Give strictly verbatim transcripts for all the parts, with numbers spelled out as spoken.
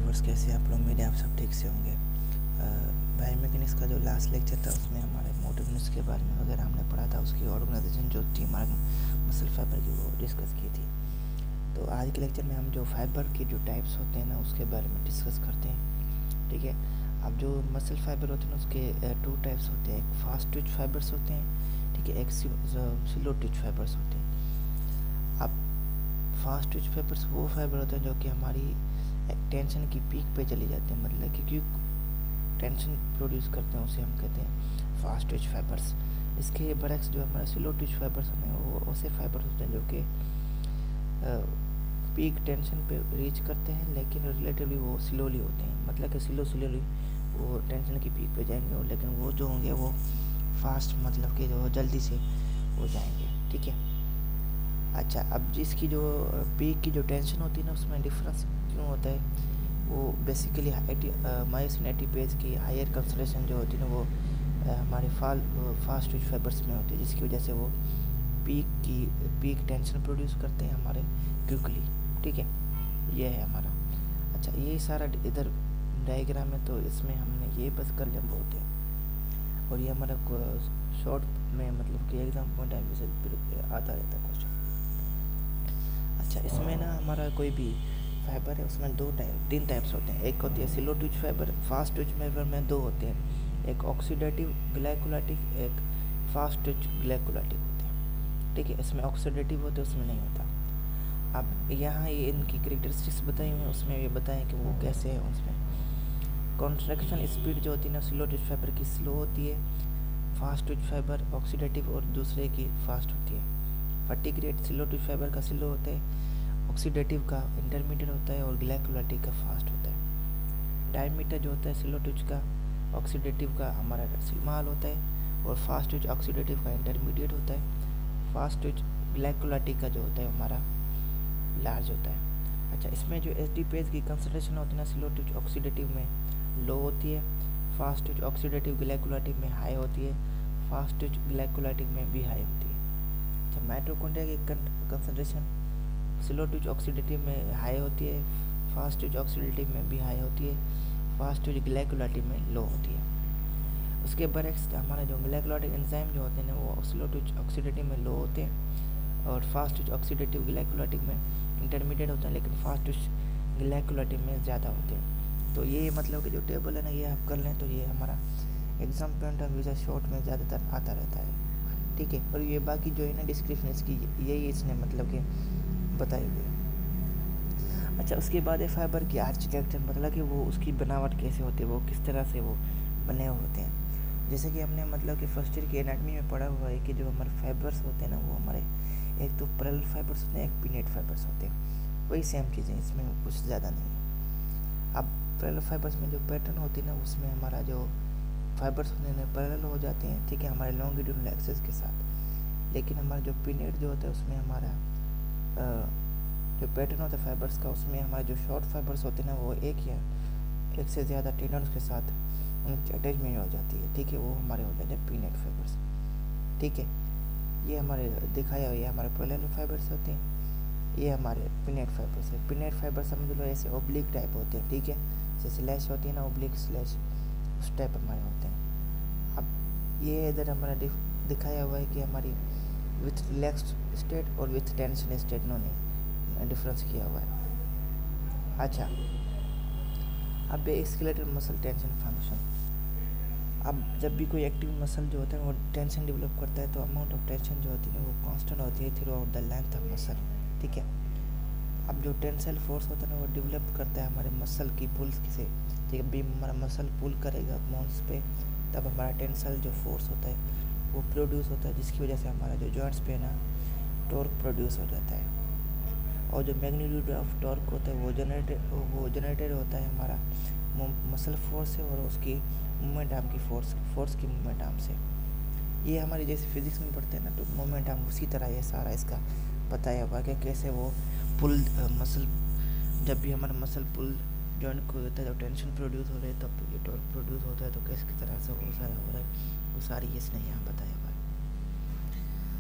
Viewers, कैसे आप लोग? मेरे आप सब ठीक से होंगे। बायोमैकेनिक्स का जो लास्ट लेक्चर था उसमें हमारे मोटर यूनिट्स के बारे में वगैरह हमने पढ़ा था, उसकी ऑर्गेनाइजेशन जो थी हमारे मसल फाइबर की वो डिस्कस की थी। तो आज के लेक्चर में हम जो फाइबर की जो टाइप्स होते हैं ना उसके बारे में डिस्कस करते हैं। ठीक है। अब जो मसल फाइबर होते हैं उसके टू टाइप्स होते हैं, एक फास्ट ट्विच फाइबर्स होते हैं, ठीक है, एक स्लो ट्विच फाइबर्स होते हैं। अब फास्ट ट्विच फाइबर्स वो फाइबर होते हैं जो कि हमारी टेंशन की पीक पे चली जाते हैं, मतलब कि क्यों टेंशन प्रोड्यूस करते हैं उसे हम कहते हैं फास्ट ट्विच फाइबर्स। इसके बरक्स जो हमारे स्लो ट्विच फाइबर्स होते हैं वो ऐसे फाइबर्स होते हैं जो कि पीक टेंशन पे रीच करते हैं, लेकिन रिलेटिवली वो स्लोली होते हैं, मतलब कि स्लो स्लोली वो टेंशन की पीक पे जाएंगे, लेकिन वो जो होंगे वो फास्ट, मतलब कि जो जल्दी से हो जाएंगे। ठीक है। अच्छा, अब जिसकी जो पीक की जो टेंशन होती है ना उसमें डिफरेंस क्यों होता है, वो बेसिकली मायोसिन एटीपेज की हायर कंसंट्रेशन जो होती है ना वो हमारे फाल फास्ट ट्विच फाइबर्स में होती है, जिसकी वजह से वो पीक की पीक टेंशन प्रोड्यूस करते हैं हमारे क्विकली। ठीक है, ये है हमारा। अच्छा, ये सारा इधर डायग्राम है, तो इसमें हमने ये बस कर लिया बहुत है, और ये हमारा शॉर्ट में मतलब कि एग्जाम पॉइंट ऑफ व्यू से आता रहता है क्वेश्चन। अच्छा, इसमें ना हमारा कोई भी फाइबर है उसमें दो टाइप तीन टाइप्स होते हैं। एक होती है slow twitch fibre. Fast twitch fibre में दो होते हैं, एक ऑक्सीडेटिव ग्लाइकोलाइटिक, एक फास्ट ट्विच ग्लाइकोलाइटिक होते हैं। ठीक है, इसमें ऑक्सीडेटिव होते हैं, उसमें नहीं होता। अब यहाँ ये इनकी कैरेक्टरिस्टिक्स बताई हुई हैं, उसमें ये बताएं कि वो कैसे है। उसमें कॉन्ट्रैक्शन स्पीड जो होती है ना स्लो ट्विच फाइबर की स्लो होती है, फास्ट ट्विच फाइबर ऑक्सीडेटिव और दूसरे की फास्ट होती है। Fatigue rate slow twitch fibre का स्लो होता है, ऑक्सीडेटिव का इंटरमीडिएट होता है और ग्लाइकोलाइटिक का फास्ट होता है। डायमीटर जो होता है स्लो ट्विच का ऑक्सीडेटिव का हमारा स्मॉल होता है, और फास्ट ट्विच ऑक्सीडेटिव का इंटरमीडिएट होता है। फास्ट ट्विच ग्लाइकोलाइटिक का जो होता है हमारा लार्ज होता है। अच्छा, इसमें जो एटीपेज की कंसंट्रेशन होती है ना स्लो ट्विच ऑक्सीडेटिव में लो होती है, फास्ट ट्विच ऑक्सीडेटिव ग्लाइकोलाइटिक में हाई होती है, फास्ट ट्विच ग्लाइकोलाइटिक में भी हाई होती है। अच्छा, माइटोकॉन्ड्रिया की कंसंट्रेशन स्लो ट्विच ऑक्सीडेटिव में हाई होती है, फास्ट ट्विच ऑक्सीडेटिव में भी हाई होती है, फास्ट ट्विच ग्लाइकोलाइटिक में लो होती है। उसके बरक्स हमारे जो ग्लाइकोलाइटिक एंजाइम जो होते हैं वो स्लो ट्विच ऑक्सीडेटिव में लो होते हैं, और फास्ट ट्विच ऑक्सीडेटिव ग्लाइकोलाइटिक में इंटरमीडिएट होता है, लेकिन फास्ट ट्विच ग्लाइकोलाइटिक में ज़्यादा होते हैं। तो ये मतलब कि जो टेबल है ना ये आप कर लें, तो ये हमारा एग्जाम पॉइंट ऑफ व्यू से शॉर्ट में ज़्यादातर आता रहता है। ठीक है, और ये बाकी जो है ना डिस्क्रिप्शन इसकी यही इसने मतलब कि बताई हुई है। अच्छा, उसके बाद है फाइबर की आर्किटेक्चर, मतलब कि वो उसकी बनावट कैसे होती है, वो किस तरह से वो बने होते हैं। जैसे कि हमने मतलब कि फर्स्ट ईयर की एनाटमी में पढ़ा हुआ है कि जो हमारे फाइबर्स होते हैं ना वो हमारे एक तो पैरेलल फाइबर्स होते हैं, एक पिनेट फाइबर्स होते हैं, वही सेम चीज़ें, इसमें कुछ ज़्यादा नहीं है। अब पैरेलल फाइबर्स में जो पैटर्न होती है ना उसमें हमारा जो फाइबर्स होते हैं पैरेलल हो जाते हैं, ठीक है, हमारे लॉन्गिट्यूडनल एक्सिस के साथ। लेकिन हमारा जो पिनेट जो होता है उसमें हमारा जो पैटर्न होता है फाइबर्स का उसमें हमारे जो शॉर्ट फाइबर्स होते हैं ना वो एक या एक से ज़्यादा टेंडन्स के साथ उनकी अटैचमेंट हो जाती है। ठीक है, वो हमारे हो जाते हैं पिनेट फाइबर्स। ठीक है, ये हमारे दिखाया हुआ ये हमारे पैरेलल फाइबर्स होते हैं, ये हमारे पिनेट फाइबर्स है। पिनेट फाइबर समझ लो ऐसे ओब्लिक टाइप होते हैं। ठीक है, जैसे स्लैश होती है ना ओब्लिक स्लैश, उस टाइप हमारे होते हैं। अब ये इधर हमारा दिखाया हुआ है कि हमारी विथ रिलैक्स्ड स्टेट और विथ टेंशन स्टेट इन्होंने डिफरेंस किया हुआ है। अच्छा, अब स्केलेटल मसल टेंशन फंक्शन। अब जब भी कोई एक्टिव मसल जो होता है वो टेंशन डेवलप करता है तो अमाउंट ऑफ टेंशन जो होती है वो कांस्टेंट होती है throughout the length of muscle. ठीक है, अब जो टेंसाइल फोर्स होता है ना वो डेवलप करता है हमारे मसल की पुल से। ठीक है, भी हमारा मसल पुल करेगा बोन्स पे तब हमारा टेंसाइल जो फोर्स होता है वो प्रोड्यूस होता है, जिसकी वजह से हमारा जो जॉइंट्स पे ना टॉर्क प्रोड्यूस हो जाता है। और जो मैग्नीट्यूड ऑफ टॉर्क होता है वो जनरेटेड वो जनरेटेड होता है हमारा मसल फोर्स से और उसकी मूवमेंट आर्म की फोर्स फोर्स की मूवमेंट आर्म से। ये हमारी जैसे फिजिक्स में पढ़ते हैं ना तो मूवमेंट आर्म उसी तरह ये सारा इसका बताया हुआ कि कैसे वो पुल मसल, जब भी हमारा मसल पुल जॉइंट को होता है तो टेंशन प्रोड्यूस हो रही है, तब ये टॉर्क प्रोड्यूस होता है, तो किस तरह से वो सारा हो रहा है वो सारी इसने यहाँ बताया हुआ है।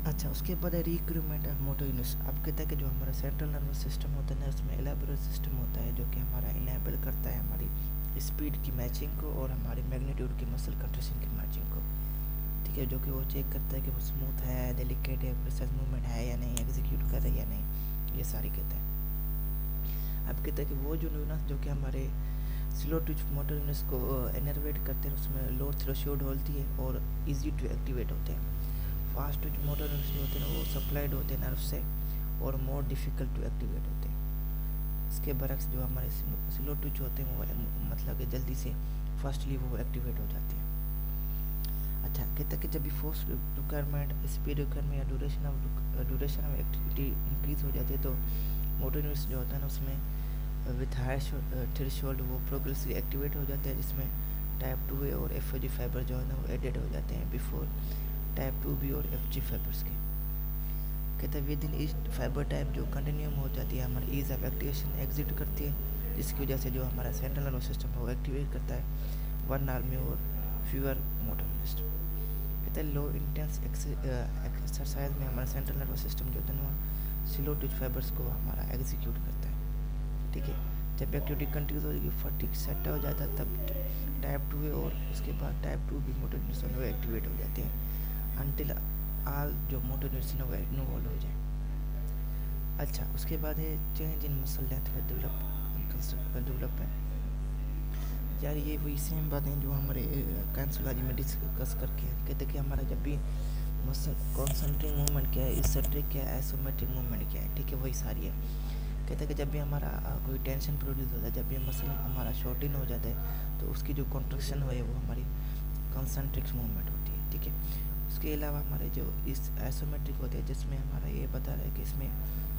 अच्छा, उसके बाद है रिक्रूटमेंट ऑफ मोटर यूनिट्स। अब कहता है कि जो हमारा सेंट्रल नर्वस सिस्टम होता है ना, उसमें एलाबोरेट सिस्टम होता है जो कि हमारा इनेबल करता है हमारी स्पीड की मैचिंग को और हमारी मैग्नीट्यूड की मसल कंट्रेक्शन की मैचिंग को, ठीक है, जो कि वो चेक करता है कि वो स्मूथ है, डेलिकेट है, प्रिसाइज मूवमेंट है या नहीं, एग्जीक्यूट कर रहा है या नहीं, ये सारी कहता है। अब कहता है कि वो जो न्यूरॉन्स जो कि हमारे स्लो ट्विच मोटर यूनिट्स को इनर्वेट करते हैं, उसमें लो थ्रेशोल्ड होती है और इजी टू एक्टिवेट होते हैं। फास्ट ट्विच मोटर यूनिट्स जो होते हैं वो सप्लाइड होते हैं नर्व से और मोर डिफ़िकल्ट टू एक्टिवेट होते हैं। इसके बरक्स जो हमारे स्लो ट्विच होते हैं वो मतलब कि जल्दी से फास्टली वो एक्टिवेट हो जाते हैं। अच्छा, कहता है कि जब भी फोर्स रिक्वायरमेंट, स्पीड रिक्वायरमेंट या duration of duration of activity increase हो जाती है तो मोटर यूनिट्स जो होता है ना उसमें विथ हाई थ्रेशोल्ड वो प्रोग्रेसिवली एक्टिवेट हो जाते हैं, जिसमें टाइप टू ए और एफ ओ जी फाइबर जो है ना वो एडेड हो जाते हैं बिफोर टाइप टू बी और एफ जी फाइबर्स के। कहते हैं within each fibre type जो कंटिन्यूम हो जाती है हमारी ईज ऑफ एक्टिवेशन एग्जिट करती है, जिसकी वजह से जो हमारा सेंट्रल नर्वस सिस्टम है वो एक्टिवेट करता है वन आर में और फ्यूअर मोटर सिस्टम। कहते हैं लो इंटेंस एक्सरसाइज में हमारा सेंट्रल नर्वस सिस्टम जो होता है ना स्लो ट्विच फाइबर्स को हमारा एग्जीक्यूट करता है, ठीक है। जब एक्टिविटी कंटिन्यूस होगी, फटीग सेट हो जाता है, तब टाइप टू है और उसके बाद टाइप टू भी मोटर न्यूरॉन वो एक्टिवेट हो जाते हैं अनटिल आल जो मोटर न्यूरॉन वो इन्वॉल्व हो जाए। अच्छा, उसके बाद है चेंज इन मसल लेंथ में डेवलप डेवलपमेंट। यार ये वही सेम बातें जो हमारे कैंसुलॉजी में डिस्कस करके कहते कि हमारा जब भी मसल कॉन्सेंट्रिक मूवमेंट क्या है, इसेंट्रिक क्या है, आइसोमेट्रिक मूवमेंट क्या है, ठीक है, वही सारी है। कहते हैं कि जब भी हमारा कोई टेंशन प्रोड्यूस होता है, जब भी मसल हमारा शॉर्टिन हो जाता है तो उसकी जो कॉन्ट्रैक्शन हो है वो हमारी कॉन्सेंट्रिक मूवमेंट होती है, ठीक है। उसके अलावा हमारे जो इस आइसोमेट्रिक होते हैं जिसमें हमारा ये बता रहा है कि इसमें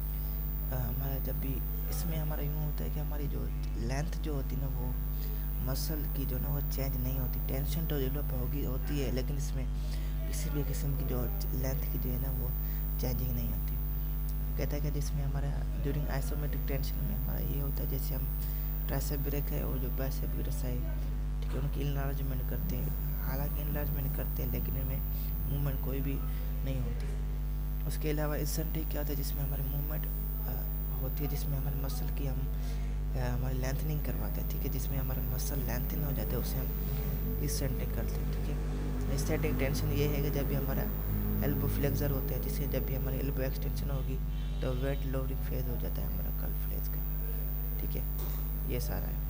हमारा जब भी इसमें हमारा यूँ होता है कि हमारी जो लेंथ जो होती है ना वो मसल की जो ना वो चेंज नहीं होती, टेंशन तो डेवलप होगी होती है लेकिन इसमें किसी भी किस्म की जो लेंथ की जो है ना वो चेंजिंग नहीं होती। कहता है कि जिसमें हमारा ड्यूरिंग आइसोमेट्रिक टेंशन में हमारा ये होता है जैसे हम ट्राइसेप ब्रेक है और जो बाइसेप ब्रेक है, ठीक है, उनकी इनलार्जमेंट करते हैं, हालांकि इनलार्जमेंट करते हैं लेकिन इनमें मूवमेंट कोई भी नहीं होती। उसके अलावा इसेंट्रिक क्या होता है जिसमें हमारी मूवमेंट होती है, जिसमें हमारे मसल की हम हमारी लेंथनिंग करवाते हैं, ठीक है, जिसमें हमारा मसल लेंथन हो जाता है उसे हम इसेंट्रिक करते हैं, ठीक है। इसेंट्रिक टेंशन ये है कि जब भी हमारा एल्बो फ्लेक्सर होता है, जिससे जब भी हमारी एल्बो एक्सटेंशन होगी तो वेट लोडिंग फेज हो जाता है हमारा कल फ्लेज का, ठीक है, ये सारा है।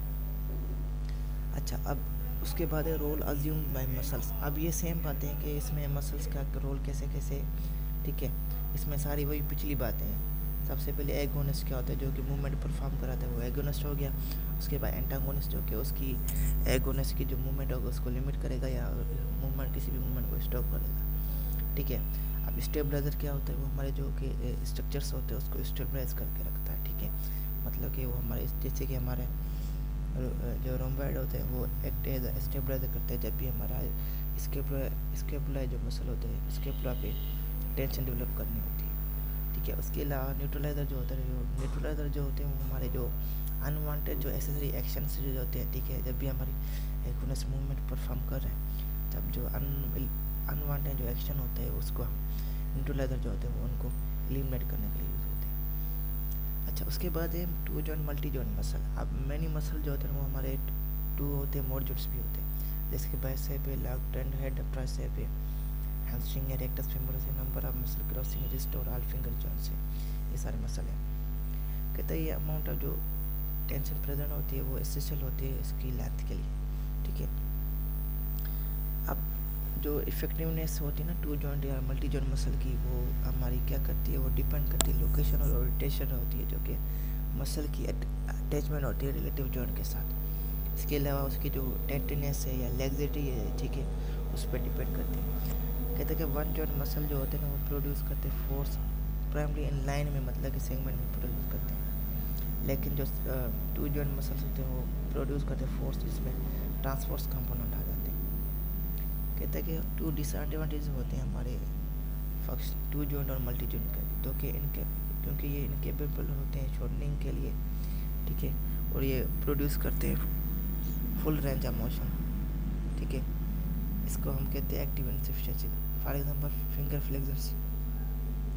अच्छा, अब उसके बाद है रोल अज्यूम बाय मसल्स। अब ये सेम बातें हैं कि इसमें मसल्स का रोल कैसे कैसे, ठीक है, इसमें सारी वही पिछली बातें हैं। सबसे पहले एगोनिस्ट क्या होता है जो कि मूवमेंट परफॉर्म कराता है, वो एगोनिस्ट हो गया। उसके बाद एंटागोनिस्ट जो कि उसकी एगोनिस्ट की जो मूवमेंट होगा उसको लिमिट करेगा या मूवमेंट किसी भी मूवमेंट को स्टॉप करेगा, ठीक है। अब स्टेबलाइजर क्या होता है, वो हमारे जो कि स्ट्रक्चर्स होते हैं उसको स्टेबलाइज करके रखता है, ठीक है, मतलब कि वो हमारे जैसे कि हमारे जो रोम्बॉइड होते हैं वो एक्ट एज स्टेबलाइज करते हैं जब भी हमारा स्केपुला स्केपुला जो मसल होते हैं स्केपुला पे टेंशन डेवलप करनी होती है, ठीक है। उसके अलावा न्यूट्रलाइजर जो होता है, न्यूट्रलाइजर जो होते हैं वो हमारे जो अनवांटेड जो एसेसरी एक्शन जो होते हैं, ठीक है, जब भी हमारी एगोनिस्ट मूवमेंट परफॉर्म कर रहे हैं तब जो अन अनवांटेड जो एक्शन होते हैं उसको हम न्यूट्रलाइजर जो होते हैं वो उनको एलिमिनेट करने के लिए यूज़ होते हैं। अच्छा, उसके बाद है two joint multi joint muscle. अब मैनी मसल जो होते हैं वो हमारे टू होते हैं, मोर जॉइंट्स भी होते हैं, जैसे कि बाइसेप है, लैट हेड ट्राइसेप है, हैमस्ट्रिंग है, रेक्टस फेमोरस है, number of muscle crossing wrist और ऑल फिंगर जॉइंट्स है, ये सारे मसल हैं। कहते हैं ये अमाउंट ऑफ जो टेंशन प्रेजेंट होती है वो एसेंशियल होती है इसकी लेंथ के लिए, ठीक है। अब जो इफेक्टिवनेस होती है ना टू जॉइंट या मल्टी जॉइंट मसल की, वो हमारी क्या करती है, वो डिपेंड करती है लोकेशन और ओरिएंटेशन होती है जो कि मसल की अटैचमेंट होती है रिलेटिव जॉइंट के साथ। इसके अलावा उसकी जो टेंडनेस है या लैक्सिटी है, ठीक है, उस पर डिपेंड करती है। कहते हैं कि वन जॉइंट मसल जो होते हैं ना वो प्रोड्यूस करते हैं फोर्स प्राइमरी इन लाइन में, मतलब कि सेगमेंट में प्रोड्यूस करते हैं, लेकिन जो टू जॉइंट मसल्स होते हैं वो प्रोड्यूस करते हैं फोर्स जिसमें ट्रांसफोर्स कंपोनेंट आ जाते हैं। कहते हैं कि टू डिसएडवांटेज होते हैं हमारे फंक्शन टू जॉइंट और मल्टी जॉइंट के, तो कि इनके क्योंकि ये इनकेपेबल होते हैं शॉर्टनिंग के लिए, ठीक है, और ये प्रोड्यूस करते हैं फुल रेंज ऑफ मोशन, ठीक है। इसको हम कहते हैं active insufficiency. For example finger flexors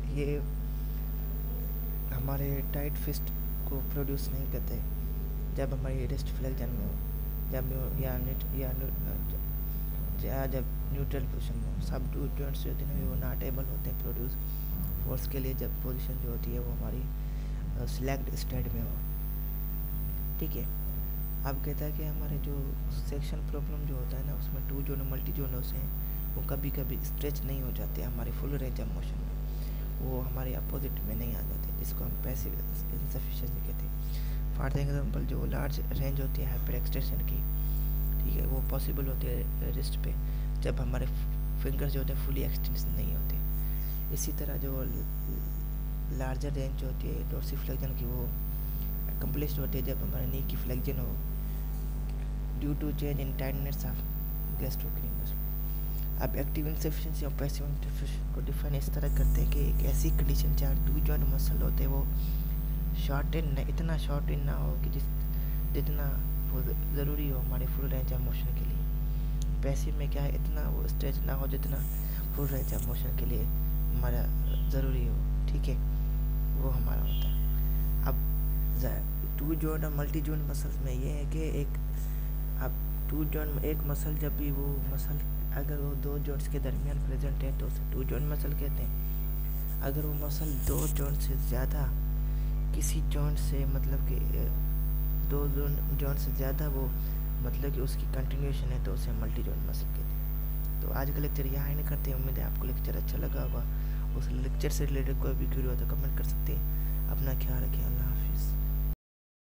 ये हमारे टाइट फिस्ट को प्रोड्यूस नहीं करते जब हमारी रिस्ट फ्लेक्शन में हो, जब या न्यूट या या जब न्यूट्रल पोजीशन में हो। सब टू जॉइंट्स जो होते हैं वो नॉट एबल होते हैं प्रोड्यूस फोर्स के लिए जब पोजीशन जो होती है वो हमारी सिलेक्ट स्टेट में हो। ठीक है। अब कहता है कि हमारे जो सेक्शन प्रॉब्लम जो होता है ना उसमें टू जोन मल्टी जोन हैं वो कभी कभी स्ट्रेच नहीं हो जाते हमारे फुल रेंज ऑफ मोशन में, वो हमारे अपोजिट में नहीं आ जाते, जिसको हम पैसिव इंसफिशिएंसी कहते हैं। फॉर एग्जांपल जो लार्ज रेंज होती है हाइपर एक्सटेंशन की, ठीक है, वो पॉसिबल होती है रिस्ट पे जब हमारे फिंगर्स जो होते हैं फुली एक्सटेंशन नहीं होते। इसी तरह जो लार्जर रेंज जो होती है डोर्सिफ्लेक्शन की वो कंप्लीट होती है जब हमारे नी की फ्लेक्शन हो due to change in tightness of gastrocnemius muscle. अब एक्टिव इंसफिशिएंसी और पैसिव इंसफिशिएंसी को डिफाइन इस तरह करते हैं कि एक ऐसी कंडीशन जहाँ टू जॉइंट मसल होते हैं वो शॉर्टेन न इतना शॉर्टेन ना हो कि जिस जितना वो ज़रूरी हो हमारे फुल रेंज ऑफ मोशन के लिए। पैसिव में क्या है, इतना वो स्ट्रेच ना हो जितना फुल रेंज ऑफ मोशन के लिए हमारा ज़रूरी हो। ठीक है, वो हमारा होता है। अब टू जॉइंट और मल्टी जॉइंट मसल्स में ये है कि एक अब टू जॉइंट में एक मसल जब भी वो मसल अगर वो दो जॉइंट्स के दरमियान प्रेजेंट है तो उसे टू जॉइंट मसल कहते हैं। अगर वो मसल दो जॉइंट से ज़्यादा किसी जॉइंट से मतलब कि दो जॉइंट से ज़्यादा वो मतलब कि उसकी कंटिन्यूएशन है तो उसे मल्टी जॉइंट मसल कहते हैं। तो आज का लेक्चर यहाँ ही नहीं करते, उम्मीद है आपको लेक्चर अच्छा लगा होगा। उस लेक्चर से रिलेटेड कोई भी क्वेरी हो तो कमेंट कर सकते हैं। अपना ख्याल रखें।